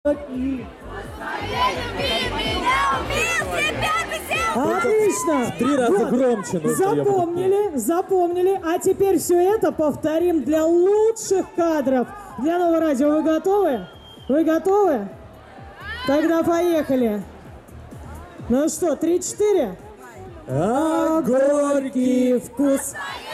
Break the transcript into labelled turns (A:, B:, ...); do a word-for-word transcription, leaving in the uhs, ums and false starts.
A: Отлично!
B: Три раза
A: Вот.
B: громче нужно.
A: Запомнили, запомнили. А теперь все это повторим для лучших кадров. Для Нового радио вы готовы? Вы готовы? Тогда поехали. Ну что, три-четыре? А горький вкус